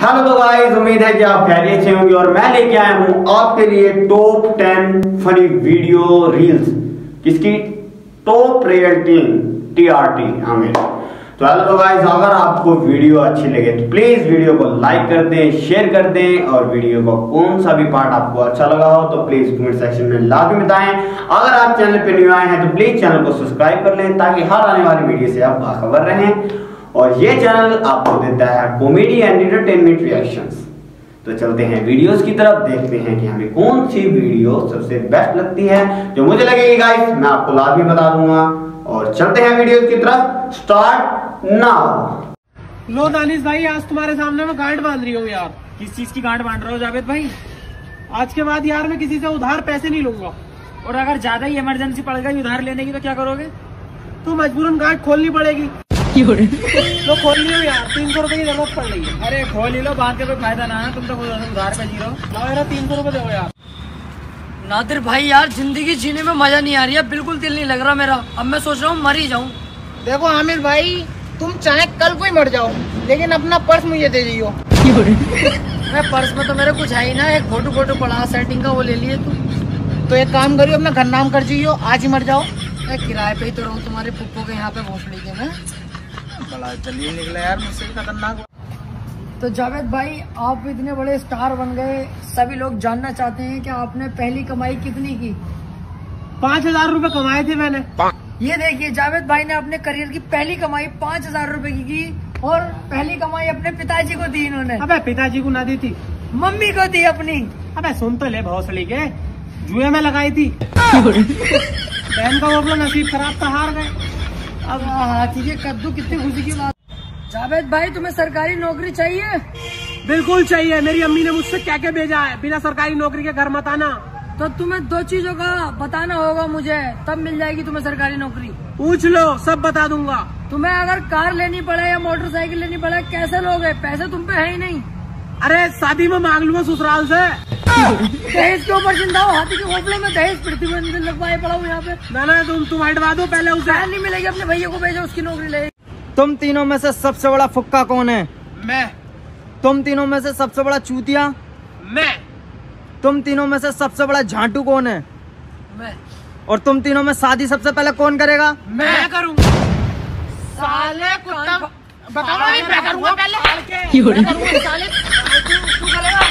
Hello तो guys, उम्मीद है कि आप खैरियत से होंगे और मैं लेके आया हूं आपके लिए टॉप 10 फनी वीडियो रील्स। किसकी? टॉप रियलिटी TRT हमें। तो हेलो तो गाइस, अगर आपको वीडियो अच्छी लगे तो प्लीज वीडियो को लाइक कर दें, शेयर कर दें और वीडियो का कौन सा भी पार्ट आपको अच्छा लगा हो तो प्लीज कमेंट सेक्शन में लाजमी बताएं। अगर आप चैनल पे न्यू आए हैं तो प्लीज चैनल को सब्सक्राइब कर लें ताकि हर आने वाली वीडियो से आप बाखबर रहें। और ये चैनल आपको देता है कॉमेडी एंड एंटरटेनमेंट रिएक्शंस। तो चलते हैं वीडियोस की तरफ, देखते हैं कि हमें कौन सी वीडियो सबसे बेस्ट लगती है। जो मुझे लगेगी गाइस मैं आपको लाजमी बता दूंगा। और चलते हैं वीडियोस की तरफ, स्टार्ट नाउ। लो दानिश भाई, आज तुम्हारे सामने मैं गांठ बांध रही हूँ यार। किस चीज की गांठ बांध रहे हो जावेद भाई? आज के बाद यार मैं किसी से उधार पैसे नहीं लूंगा। और अगर ज्यादा ही इमरजेंसी पड़ गई उधार लेने की तो क्या करोगे? तो मजबूरन गांठ खोलनी पड़ेगी। तो खोल लियो यार, 300 रुपए की जरूरत पड़ रही है। अरे खोल ही लो, बात का कोई फायदा ना है, तुम तो उधार पे जी रहो। लो यार 300 रुपए दो यार। नादिर भाई यार, जिंदगी जीने में मजा नहीं आ रही है, बिल्कुल दिल नहीं लग रहा मेरा। अब मैं सोच रहा हूँ मर ही जाऊँ। देखो आमिर भाई, तुम चाहे कल को ही मर जाओ लेकिन अपना पर्स मुझे दे दियो। मैं पर्स में तो मेरे कुछ है ही ना, एक फोटो पड़ा सेटिंग का, वो ले लिए तुम। तो एक काम करियो, अपना घर नाम कर जियो, आज ही मर जाओ। मैं किराए पे ही तो रहूँ तुम्हारे पुप्पो के यहाँ पे भोसड़ी के में। बड़ा चलिए निकला यार, मुझसे भी खतरनाक। तो जावेद भाई, आप इतने बड़े स्टार बन गए, सभी लोग जानना चाहते हैं कि आपने पहली कमाई कितनी की? 5000 रुपए कमाए थे मैंने। ये देखिए, जावेद भाई ने अपने करियर की पहली कमाई 5000 रुपए की और पहली कमाई अपने पिताजी को दी इन्होंने। अबे पिताजी को ना दी थी, मम्मी को दी अपनी। अबे सुन तो ले, भौसड़ी के जुए में लगाई थी। बहन का वो नसीब खराब था, हार गए। अब ठीक है, कद्दू कितनी खुशी की बात। जावेद भाई, तुम्हें सरकारी नौकरी चाहिए? बिल्कुल चाहिए। मेरी अम्मी ने मुझसे क्या क्या भेजा है, बिना सरकारी नौकरी के घर मत आना। तो तुम्हें 2 चीजों का बताना होगा मुझे, तब मिल जाएगी तुम्हें सरकारी नौकरी। पूछ लो, सब बता दूंगा। तुम्हें अगर कार लेनी पड़े या मोटरसाइकिल लेनी पड़े, कैसे लोगे? पैसे तुम पे है ही नहीं। अरे शादी में मांग लूंगा ससुराल से। दहेज के ऊपर जिंदा हो, हाथी के घोंसले में दहेज पृथ्वी में लगवाए पड़ा हूँ यहाँ पे। ना तुम हटवा दो पहले उसे। नहीं मिलेगी, अपने भैया को भेजो, उसकी नौकरी ले। तुम तीनों में से सबसे बड़ा फुक्का कौन है? मैं। तुम तीनों में से सबसे बड़ा चूतिया? मैं। तुम तीनों में से सबसे बड़ा झांटू कौन है? मैं। और तुम तीनों में शादी सबसे पहले कौन करेगा? मैं करूँगा। साले कुत्ता बताओ, मैं करूँगा पहले। मैं करूँगा साले। तू करेगा?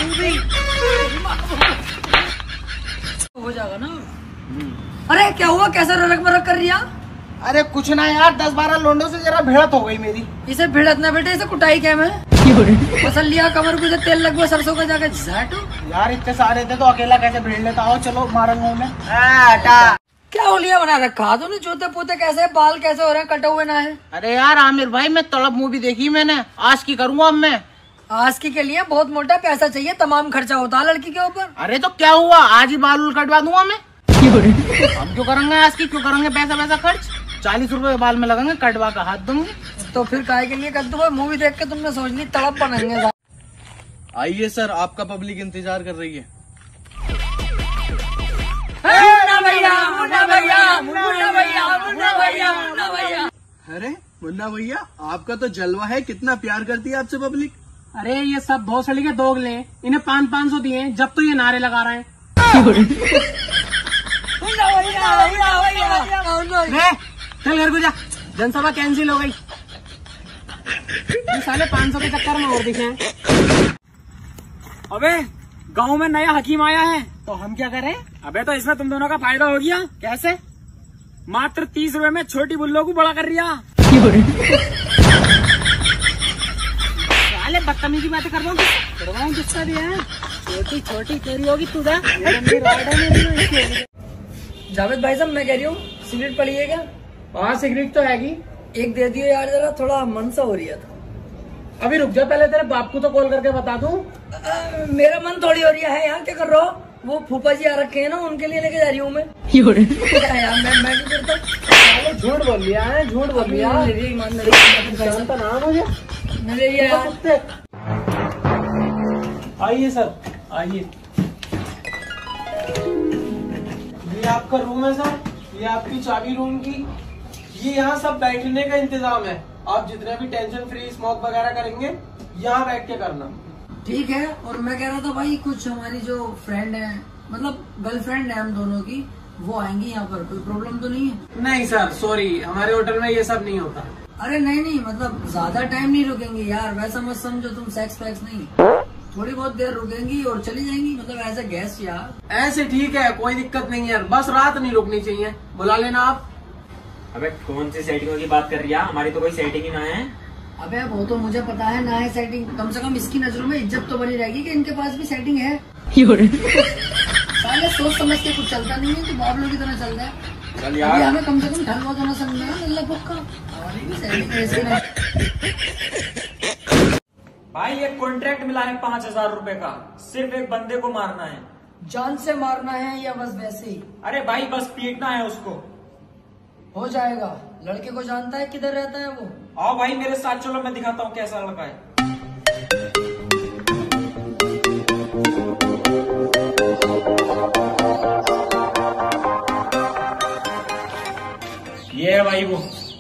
हो जाएगा ना। अरे क्या हुआ, कैसा ररक बरक कर रही है? अरे कुछ ना यार, 10-12 लोंडों से जरा भिड़त हो गई मेरी। इसे भिड़त ना बेटे, इसे कुटाई क्या मैं फसल लिया, कमर को तेल लगवा, सरसों का जाकर झाटू। यार इतने सारे थे तो अकेला कैसे भिड़ लेता? आओ चलो मारूंगा मैं। क्या होलिया बना रखा तूने? जोते पोते कैसे, बाल कैसे हो रहे हैं, कटे हुए ना है? अरे यार आमिर भाई, मैं तड़प मूवी देखी मैंने, आज की करूंगा अब मैं। आस्की के लिए बहुत मोटा पैसा चाहिए, तमाम खर्चा होता है लड़की के ऊपर। अरे तो क्या हुआ, आज ही बाल कटवा दूंगा मैं। हम क्यों करेंगे आज की, क्यों करेंगे पैसा खर्च? 40 रुपए बाल में लगेंगे, कटवा का हाथ दूंगी। तो फिर काय के लिए कद्दू भाई, मूवी देख के तुमने सोच ली तड़प बनेंगे। आइए सर, आपका पब्लिक इंतजार कर रही है। अरे मुन्ना भैया, आपका तो जलवा है, कितना प्यार करती है आपसे पब्लिक। अरे ये सब भोसड़ी के दोगले, इन्हें 500 दिए जब तो ये नारे लगा रहे हैं। चल घर को जा, जनसभा कैंसिल हो गई। ये साले 500 के चक्कर में और दिखे। अबे गांव में नया हकीम आया है, तो हम क्या करें? अबे तो इसमें तुम दोनों का फायदा हो गया। कैसे? मात्र 30 रुपए में छोटी बुल्लो को बड़ा कर रिया। साले बदतमीजी बातें कर रहा हूँ, गुस्सा भी है। छोटी तेरी होगी तू। जावेद भाई साहब, मैं कह रही हूँ सिगरेट पड़ी है क्या? हाँ सिगरेट तो हैगी। एक दे दियो यार, जरा थोड़ा मन सा हो रही है। अभी रुक जा, पहले तेरे बाप को तो कॉल करके बता दूं। मेरा मन थोड़ी हो रही है यहाँ, क्या कर रहा हो? वो फूफा जी आ रखे हैं ना, उनके लिए लेके जा रही हूँ मैं। यार मैं क्यों करता हूँ? झूठ बोल लिया है, झूठ बोल लिया। जानता ना मुझे। आइए सर, आइए। ये आपका रूम है सर, ये आपकी चाबी रूम की। ये यहाँ सब बैठने का इंतजाम है। आप जितने भी टेंशन फ्री स्मोक वगैरह करेंगे यहाँ बैठ के करना। ठीक है। और मैं कह रहा था भाई, कुछ हमारी जो फ्रेंड है, मतलब गर्लफ्रेंड है हम दोनों की, वो आएंगी यहाँ पर, कोई प्रॉब्लम तो नहीं है? नहीं सर, सॉरी, हमारे होटल में ये सब नहीं होता। अरे नहीं, मतलब ज्यादा टाइम नहीं रुकेंगे यार, वैसा मत समझो तुम सेक्स पैक्स नहीं, थोड़ी बहुत देर रुकेंगी और चली जाएंगी, मतलब एज अ गेस्ट यार। ऐसे ठीक है, कोई दिक्कत नहीं है, बस रात नहीं रुकनी चाहिए, बुला लेना आप। अबे कौन सी सेटिंग की बात कर रही है? हमारी तो कोई सेटिंग ही ना है। अबे वो तो मुझे पता है ना है सेटिंग, कम से कम इसकी नजरों में इज्जत तो बनी रहेगी कि इनके पास भी सेटिंग है। साले सोच समझ के कुछ चलता नहीं है, तो बाबलों की तरह चल रहा है। चल अभी हमें कम से कम ढलवा तो ना समझना है, अल्लाह पक्का हमारी भी सेटिंग ऐसी ना। भाई एक कॉन्ट्रैक्ट मिला है 5,000 रुपए का, सिर्फ एक बंदे को मारना है। जान से मारना है या बस वैसे ही? अरे भाई बस पीटना है उसको। हो जाएगा। लड़के को जानता है, किधर रहता है वो? आओ भाई मेरे साथ चलो, मैं दिखाता हूँ कैसा लड़का है। ये है भाई वो।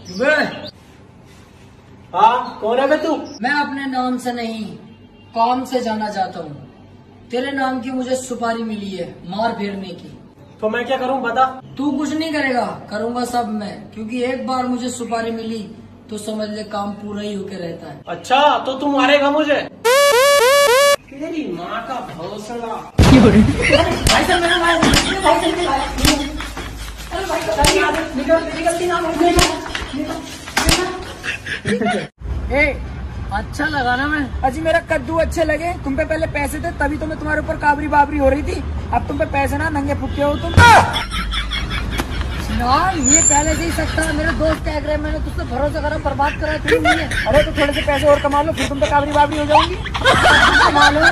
हाँ, कौन है बे तू? मैं अपने नाम से नहीं, काम से जाना चाहता हूँ। तेरे नाम की मुझे सुपारी मिली है मार फेरने की। तो मैं क्या करूँ बता? तू कुछ नहीं करेगा, करूँगा सब मैं, क्योंकि एक बार मुझे सुपारी मिली तो समझ ले काम पूरा ही होके रहता है। अच्छा, तो तू मारेगा मुझे? तेरी माँ का भौसला। भाई साहब मेरा भाई अरे भाई निकलती ना अच्छा लगा ना मैं? अजी मेरा कद्दू अच्छे लगे, तुम पे पहले पैसे थे तभी तो मैं तुम्हारे ऊपर काबरी बाबरी हो रही थी, अब तुम पे पैसे ना, नंगे फुटके हो तुम। यार ये पहले से ही सकता है, मेरे दोस्त कह रहे, मैंने तुझसे भरोसा करा, बर्बाद करा तू नहीं है। अरे तो थोड़े से पैसे और कमा लो, फिर तुम पे काबरी बाबरी हो जाऊंगी। कमा लो।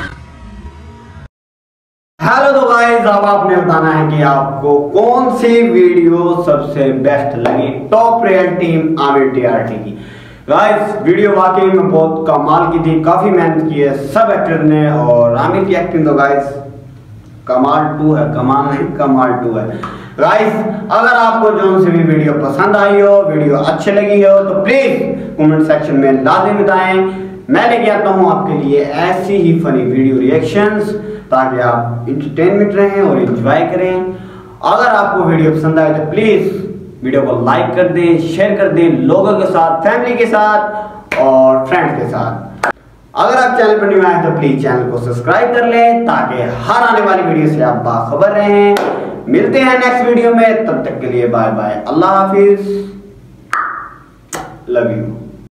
हेलो तो गाइस, अब आपने बताना है कि आपको कौन सी वीडियो सबसे बेस्ट लगी top real team Aamir TRT की। गाइस वीडियो वाकई में बहुत कमाल की थी, काफी मेहनत की है सब एक्टर ने, और आमिर की एक्टिंग तो गाइस कमाल 2 है, कमाल नहीं कमाल 2 है। गाइस अगर आपको जो सी भी वीडियो पसंद आई हो, वीडियो अच्छी लगी हो, तो प्लीज कमेंट सेक्शन में लाजिम बताएं। मैं लेके आता हूँ आपके लिए ऐसी ही फनी वीडियो रिएक्शंस, ताकि आप इंटरटेनमेंट रहें और एंजॉय करें। अगर आपको वीडियो पसंद आए तो प्लीज वीडियो को लाइक कर दें, शेयर कर दें लोगों के साथ, फैमिली के साथ और फ्रेंड्स के साथ। अगर आप चैनल पर न्यू आए तो प्लीज चैनल को सब्सक्राइब कर लें, ताकि हर आने वाली वीडियो से आप बाखबर रहें। मिलते हैं नेक्स्ट वीडियो में, तब तक के लिए बाय बाय, अल्लाह हाफिज, लव यू।